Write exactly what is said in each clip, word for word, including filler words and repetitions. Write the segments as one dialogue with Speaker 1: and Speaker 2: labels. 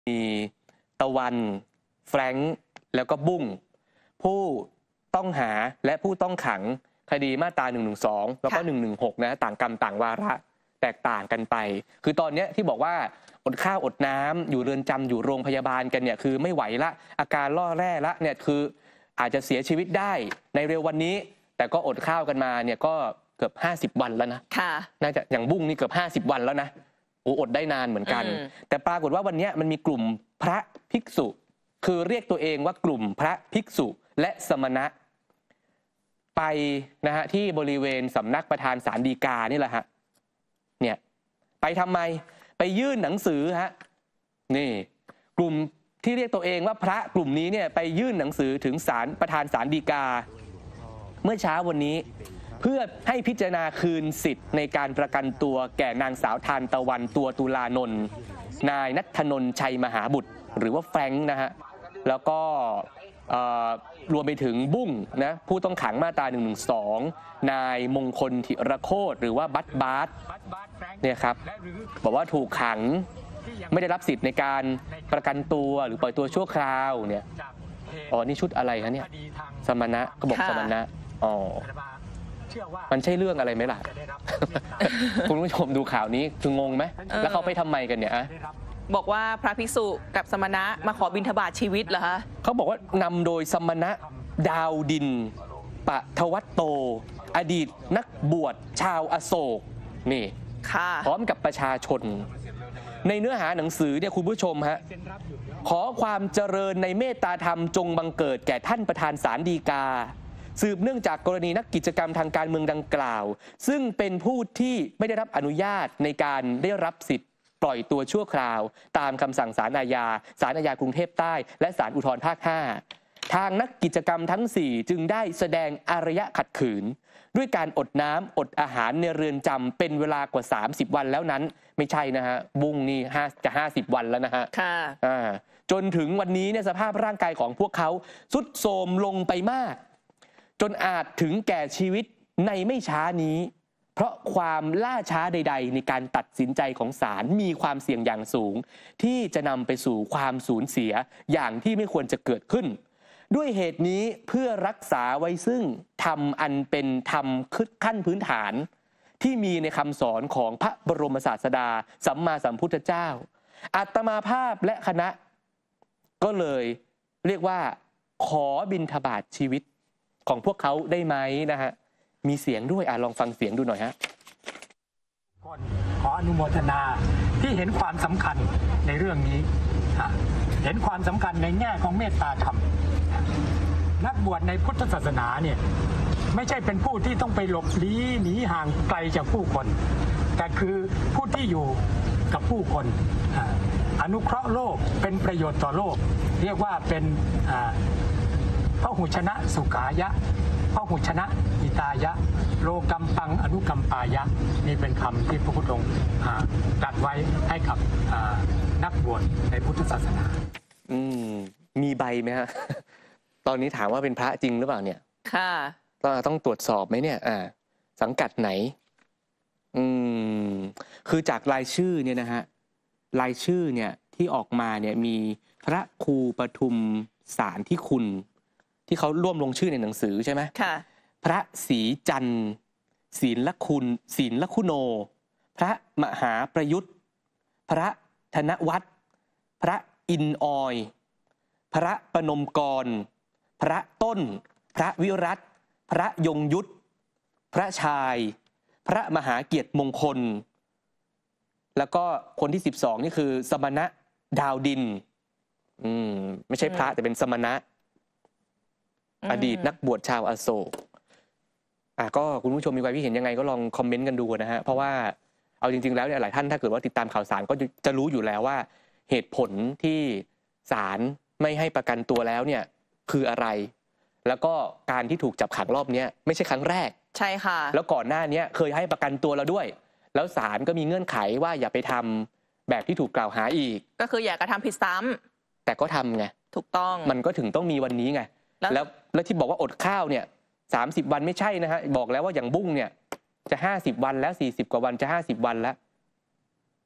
Speaker 1: มีตะวันแฟรงค์แล้วก็บุ้งผู้ต้องหาและผู้ต้องขังคดีมาตราหนึ่งหนึ่งสองแล้วก็หนึ่งหนึ่งหกนะต่างกรรมต่างวาระแตกต่างกันไปคือตอนนี้ที่บอกว่าอดข้าวอดน้ำอยู่เรือนจำอยู่โรงพยาบาลกันเนี่ยคือไม่ไหวละอาการล่อแร่ละเนี่ยคืออาจจะเสียชีวิตได้ในเร็ววันนี้แต่ก็อดข้าวกันมาเนี่ยก็เกือบห้าสิบวันแล้วนะค่ะน่าจะอย่างบุ้งนี่เกือบห้าสิบวันแล้วนะโอ้อดได้นานเหมือนกันแต่ปรากฏว่าวันนี้มันมีกลุ่มพระภิกษุคือเรียกตัวเองว่ากลุ่มพระภิกษุและสมณะไปนะฮะที่บริเวณสำนักประธานศาลฎีกานี่แหละฮะเนี่ยไปทำไมไปยื่นหนังสือฮะนี่กลุ่มที่เรียกตัวเองว่าพระกลุ่มนี้เนี่ยไปยื่นหนังสือถึงศาลประธานศาลฎีกาเมื่อเช้าวันนี้เพื่อให้พิจารณาคืนสิทธิ์ในการประกันตัวแก่นางสาวทานตะวันตัวตุลานนท์นายณัฐนนท์ชัยมหาบุตรหรือว่าแฟรงค์นะฮะแล้วก็รวมไปถึงบุ้งนะผู้ต้องขังมาตราหนึ่งหนึ่งสองนายมงคลธิรโคตรหรือว่าบัตบาสเนี่ยครับบอกว่าถูกขังไม่ได้รับสิทธิ์ในการประกันตัวหรือปล่อยตัวชั่วคราวเนี่ยอ๋อนี่ชุดอะไรคะเนี่ยสมณะก็บอกสมณะอ๋อมันใช่เรื่องอะไรไหมล่ะ คุณผู้ชมดูข่าวนี้คืองงไหมแล้วเขาไปทำไมกันเนี่ย
Speaker 2: บอกว่าพระภิกษุกับสมณะมาขอบิณฑบาตชีวิตเหรอคะ
Speaker 1: เขาบอกว่านำโดยสมณะดาวดินปะทวัตโตอดีตนักบวชชาวอโศกนี่พร้อมกับประชาชนในเนื้อหาหนังสือเนี่ยคุณผู้ชมฮะขอความเจริญในเมตตาธรรมจงบังเกิดแก่ท่านประธานศาลฎีกาสืบเนื่องจากกรณีนักกิจกรรมทางการเมืองดังกล่าวซึ่งเป็นผู้ที่ไม่ได้รับอนุญาตในการได้รับสิทธิ์ปล่อยตัวชั่วคราวตามคำสั่งศาลอาญาศาลอาญากรุงเทพใต้และศาลอุทธรภาคห้าทางนักกิจกรรมทั้งสี่จึงได้แสดงอารยะขัดขืนด้วยการอดน้ำอดอาหารในเรือนจำเป็นเวลากว่าสามสิบวันแล้วนั้นไม่ใช่นะฮะบุ้งนี่จะห้าสิบวันแล้วนะฮะค่ะอ่าจนถึงวันนี้เนี่ยสภาพร่างกายของพวกเขาทรุดโทรมลงไปมากจนอาจถึงแก่ชีวิตในไม่ช้านี้เพราะความล่าช้าใดๆในการตัดสินใจของศาลมีความเสี่ยงอย่างสูงที่จะนำไปสู่ความสูญเสียอย่างที่ไม่ควรจะเกิดขึ้นด้วยเหตุนี้เพื่อรักษาไว้ซึ่งธรรมอันเป็นธรรมขั้นพื้นฐานที่มีในคำสอนของพระบรมศาสดาสัมมาสัมพุทธเจ้าอาตมาภาพและคณะก็เลยเรียกว่าขอบิณฑบาตชีวิตของพวกเขาได้ไหมนะฮะมีเสียงด้วยอ่ะลองฟังเสียงดูหน่อยฮะ
Speaker 3: ขออนุโมทนาที่เห็นความสำคัญในเรื่องนี้เห็นความสำคัญในแง่ของเมตตาธรรมนักบวชในพุทธศาสนาเนี่ยไม่ใช่เป็นผู้ที่ต้องไปหลบลี้หนีห่างไกลจากผู้คนแต่คือผู้ที่อยู่กับผู้คนอนุเคราะห์โลกเป็นประโยชน์ต่อโลกเรียกว่าเป็นพหุชนะสุขายะพหุชนะอิตายะโลกัมปังอนุกัมปายะนี่เป็นคำที่พระพุทธองค์ตรัสไว้ให้กับนักบวชในพุทธศาสนา
Speaker 1: อืมมีใบไหมฮะตอนนี้ถามว่าเป็นพระจริงหรือเปล่าเนี่ยค่ะต้องตรวจสอบไหมเนี่ยอ่าสังกัดไหนอืมคือจากรายชื่อเนี่ยนะฮะรายชื่อเนี่ยที่ออกมาเนี่ยมีพระครูปทุมสารที่คุณที่เขาร่วมลงชื่อในหนังสือใช่ไหมค่ะพระศรีจันทร์ศีลคุณศีลคุณโนพระมหาประยุทธ์พระธนวัฒน์พระอินออยพระปนมกรพระต้นพระวิรัตพระยงยุทธพระชายพระมหาเกียรติมงคลแล้วก็คนที่สิบสองนี่คือสมณะดาวดินอืมไม่ใช่พระแต่เป็นสมณะอดีตนักบวชชาวอโศกอ่ะก็คุณผู้ชมมีความคิดเห็นยังไงก็ลองคอมเมนต์กันดูนะฮะเพราะว่าเอาจริงๆแล้วเนี่ยหลายท่านถ้าเกิดว่าติดตามข่าวสารก็จะรู้อยู่แล้วว่าเหตุผลที่ศาลไม่ให้ประกันตัวแล้วเนี่ยคืออะไรแล้วก็การที่ถูกจับขังรอบนี้ไม่ใช่ครั้งแรก
Speaker 2: ใช่ค่ะ
Speaker 1: แล้วก่อนหน้านี้เคยให้ประกันตัวเราด้วยแล้วศาลก็มีเงื่อนไขว่าอย่าไปทำแบบที่ถูกกล่าวหาอีก
Speaker 2: ก็คืออย่ากระทำผิดซ้ำ
Speaker 1: แต่ก็ทำไง
Speaker 2: ถูกต้อง
Speaker 1: มันก็ถึงต้องมีวันนี้ไงแล้วแล้วที่บอกว่าอดข้าวเนี่ยสามสิบวันไม่ใช่นะฮะบอกแล้วว่าอย่างบุ้งเนี่ยจะห้าสิบวันแล้วสี่สิบกว่าวันจะห้าสิบวันแล้ว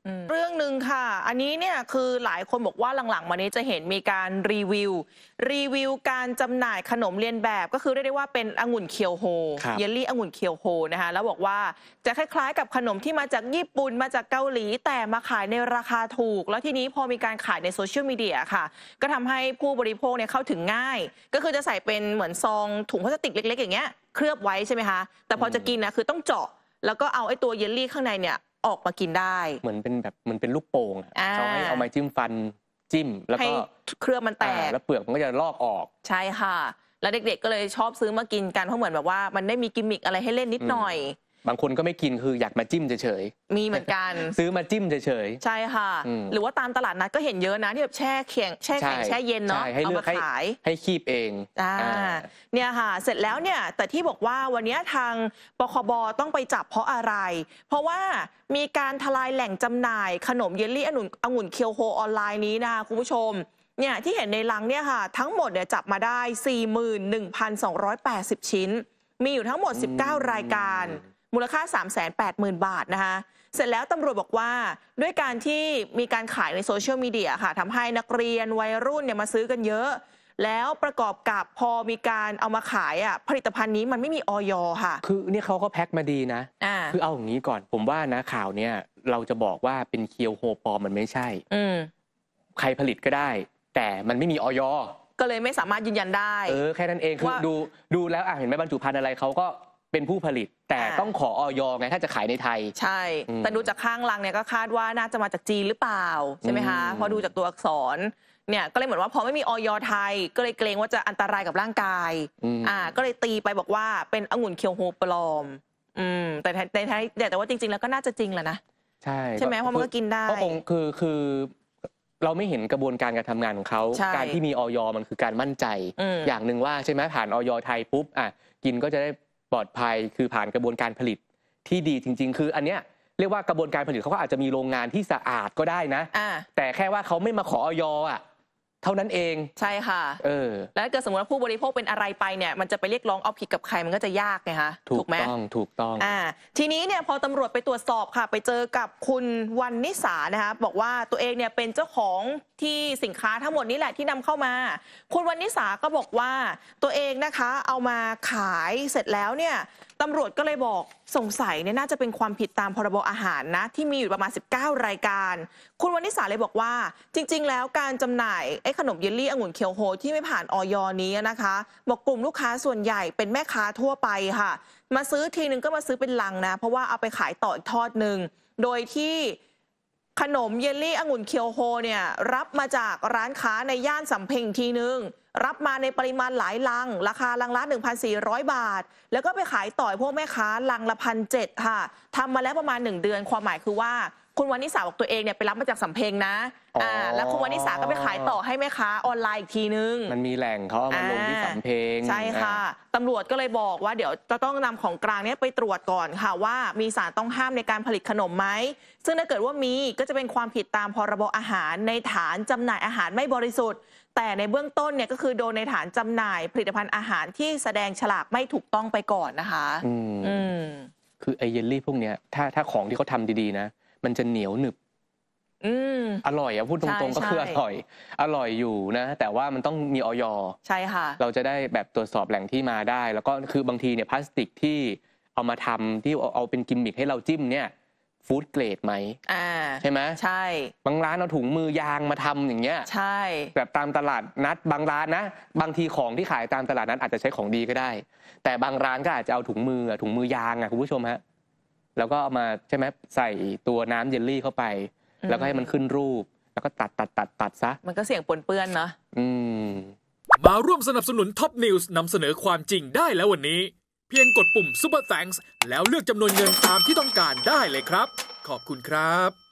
Speaker 2: เรื่องหนึ่งค่ะ อันนี้เนี่ยคือหลายคนบอกว่าหลังๆมานี้จะเห็นมีการรีวิวรีวิวการจำหน่ายขนมเลียนแบบก็คือเรียกได้ว่าเป็นองุ่นเคียวโฮเยลลี่องุ่นเคียวโฮนะคะแล้วบอกว่าจะคล้ายๆกับขนมที่มาจากญี่ปุ่นมาจากเกาหลีแต่มาขายในราคาถูกแล้วทีนี้พอมีการขายในโซเชียลมีเดียค่ะก็ทำให้ผู้บริโภคเนี่ยเข้าถึงง่ายก็คือจะใส่เป็นเหมือนซองถุงพลาสติกเล็กๆอย่างเงี้ยเคลือบไว้ใช่ไหมคะแต่พอจะกินนะคือต้องเจาะแล้วก็เอาไอ้ตัวเยลลี่ข้างในเนี่ยออกมากินได้เห
Speaker 1: มือนเป็นแบบเหมือนเป็นลูกโป่งเขาให้เอาไม้จิ้มฟันจิ้มแล้วก็
Speaker 2: เครือมันแตก
Speaker 1: แล้วเปลือกมันก็จะลอกออก
Speaker 2: ใช่ค่ะแล้วเด็กๆก็เลยชอบซื้อมากินกันเพราะเหมือนแบบว่ามันได้มีกิมมิคอะไรให้เล่นนิดหน่อย
Speaker 1: บางคนก็ไม่กินคืออยากมาจิ้มเฉย
Speaker 2: ๆมีเหมือนกัน
Speaker 1: ซื้อมาจิ้มเฉย
Speaker 2: ๆใช่ค่ะหรือว่าตามตลาดนัดก็เห็นเยอะนะที่แบบแช่แข็งแช่แข็งแช่เย็นเนาะเอามาขาย
Speaker 1: ให้คีบเอง
Speaker 2: อ่าเนี่ยค่ะเสร็จแล้วเนี่ยแต่ที่บอกว่าวันนี้ทางปคบต้องไปจับเพราะอะไรเพราะว่ามีการทลายแหล่งจำหน่ายขนมเยลลี่องุ่นองุ่นเคียวโฮออนไลน์นี้นะคะคุณผู้ชมเนี่ยที่เห็นในลังเนี่ยค่ะทั้งหมดเนี่ยจับมาได้ สี่หมื่นหนึ่งพันสองร้อยแปดสิบ ชิ้นมีอยู่ทั้งหมดสิบเก้ารายการมูลค่า สามแสนแปดหมื่น บาทนะคะเสร็จแล้วตำรวจบอกว่าด้วยการที่มีการขายในโซเชียลมีเดียค่ะทำให้นักเรียนวัยรุ่นเนี่ยมาซื้อกันเยอะแล้วประกอบกับพอมีการเอามาขายอ่ะผลิตภัณฑ์นี้มันไม่มีอย.ค่ะ
Speaker 1: คือนี่เขาก็แพ็คมาดีนะคือเอาอย่างนี้ก่อนผมว่านะข่าวเนี่ยเราจะบอกว่าเป็นเคียวโฮปอมมันไม่ใช่ใครผลิตก็ได้แต่มันไม่มีอย.
Speaker 2: ก็เลยไม่สามารถยืนยันได้
Speaker 1: เออแค่นั้นเองคือดูดูแล้วอ่ะเห็นไหมบรรจุภัณฑ์อะไรเขาก็เป็นผู้ผลิตแต่ต้องขออย.ไงถ้าจะขายในไทย
Speaker 2: ใช่แต่ดูจากข้างลังเนี่ยก็คาดว่าน่าจะมาจากจีนหรือเปล่าใช่ไหมคะพอดูจากตัวอักษรเนี่ยก็เลยเหมือนว่าพอไม่มีอย.ไทยก็เลยเกรงว่าจะอันตรายกับร่างกายอ่าก็เลยตีไปบอกว่าเป็นองุ่นเคียวโฮปลอมอืมแต่ในไทยแต่ว่าจริงๆแล้วก็น่าจะจริงแหละนะ
Speaker 1: ใช่
Speaker 2: ใช่ไหมเพราะมันก็กินได้
Speaker 1: ก็คงคือคือเราไม่เห็นกระบวนการการทำงานของเขาการที่มีอย.มันคือการมั่นใจอย่างหนึ่งว่าใช่ไหมผ่านอย.ไทยปุ๊บอ่ะกินก็จะได้ปลอดภัยคือผ่านกระบวนการผลิตที่ดีจริงๆคืออันเนี้ยเรียกว่ากระบวนการผลิตเขาก็อาจจะมีโรงงานที่สะอาดก็ได้นะแต่แค่ว่าเขาไม่มาขออย.อ่ะเท่านั้นเอง
Speaker 2: ใช่ค่ะ
Speaker 1: เออ
Speaker 2: แล้วถ้าเกิดสมมติว่าผู้บริโภคเป็นอะไรไปเนี่ยมันจะไปเรียกร้องเอาผิดกับใครมันก็จะยากไงคะ
Speaker 1: ถูกไหมถูกต้องถูกต้อง
Speaker 2: อ่าทีนี้เนี่ยพอตำรวจไปตรวจสอบค่ะไปเจอกับคุณวรรณิสานะคะบอกว่าตัวเองเนี่ยเป็นเจ้าของที่สินค้าทั้งหมดนี้แหละที่นำเข้ามาคุณวรรณิสาก็บอกว่าตัวเองนะคะเอามาขายเสร็จแล้วเนี่ยตำรวจก็เลยบอกสงสัยเนี่ยน่าจะเป็นความผิดตามพรบอาหารนะที่มีอยู่ประมาณสิบเก้ารายการคุณวรรณิสาเลยบอกว่าจริงๆแล้วการจำหน่ายไอ้ขนมเยลลี่องุ่นเคียวโฮที่ไม่ผ่านอย.นี้นะคะบอกกลุ่มลูกค้าส่วนใหญ่เป็นแม่ค้าทั่วไปค่ะมาซื้อทีนึงก็มาซื้อเป็นลังนะเพราะว่าเอาไปขายต่ออีกทอดหนึ่งโดยที่ขนมเยลลี่องุ่นเคียวโฮเนี่ยรับมาจากร้านค้าในย่านสำเพ็งทีนึงรับมาในปริมาณหลายลังราคาลังละ หนึ่งพันสี่ร้อย บาทแล้วก็ไปขายต่อพวกแม่ค้าลังละ หนึ่งพันเจ็ดร้อย ค่ะทำมาแล้วประมาณหนึ่งเดือนความหมายคือว่าคุณวรรณิสาบอกตัวเองเนี่ยไปรับมาจากสำเพ็งนะอ่าแล้วคุณวรรณิสาก็ไปขายต่อให้แม่ค้าออนไลน์อีกทีนึง
Speaker 1: มันมีแหล่งเขาเอามาลงที่สำเพ็ง
Speaker 2: ใช่ค่ะตำรวจก็เลยบอกว่าเดี๋ยวจะต้องนำของกลางนี้ไปตรวจก่อนค่ะว่ามีสารต้องห้ามในการผลิตขนมไหมซึ่งถ้าเกิดว่ามีก็จะเป็นความผิดตามพรบอาหารในฐานจำหน่ายอาหารไม่บริสุทธิ์แต่ในเบื้องต้นเนี่ยก็คือโดนในฐานจำหน่ายผลิตภัณฑ์อาหารที่แสดงฉลากไม่ถูกต้องไปก่อนนะคะ
Speaker 1: อืมคือไอเยลลี่พวกเนี้ยถ้าถ้าของที่เขาทำดีๆนะมันจะเหนียวหนึบอร่อยอะพูดตรงๆก็คืออร่อยอร่อยอยู่นะแต่ว่ามันต้องมีอย.
Speaker 2: ใช่ค่ะ
Speaker 1: เราจะได้แบบตรวจสอบแหล่งที่มาได้แล้วก็คือบางทีเนี่ยพลาสติกที่เอามาทำที่เอาเป็นกิมมิคให้เราจิ้มเนี่ยฟู้ดเกรดไหมใช่ไหม
Speaker 2: ใช่
Speaker 1: บางร้านเอาถุงมือยางมาทำอย่างเงี้ย
Speaker 2: ใช่
Speaker 1: แบบตามตลาดนัดบางร้านนะบางทีของที่ขายตามตลาดนัดอาจจะใช้ของดีก็ได้แต่บางร้านก็อาจจะเอาถุงมือถุงมือยางอะคุณผู้ชมฮะแล้วก็เอามาใช่ไหมใส่ตัวน้ำเยลลี่เข้าไปแล้วก็ให้มันขึ้นรูปแล้วก็ตัดตัดตัดตัดซะ
Speaker 2: มันก็เสี่ยงปนเปื้อนเนาะ
Speaker 1: อืม
Speaker 4: มาร่วมสนับสนุนท็อปนิวส์นำเสนอความจริงได้แล้ววันนี้เพียงกดปุ่ม Super Thanks แล้วเลือกจำนวนเงินตามที่ต้องการได้เลยครับขอบคุณครับ